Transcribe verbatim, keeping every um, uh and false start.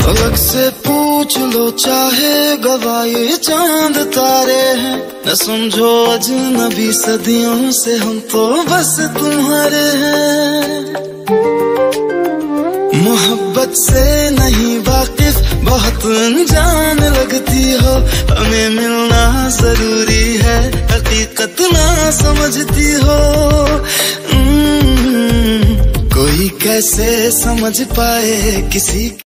पलक से पूछ लो चाहे गवाए चांद तारे हैं, न समझो अजनबी सदियों से हम तो बस तुम्हारे हैं। मोहब्बत से नहीं वाकिफ बहुत अनजान लगती हो, हमें मिलना जरूरी है हकीकत ना समझती हो। कोई कैसे समझ पाए किसी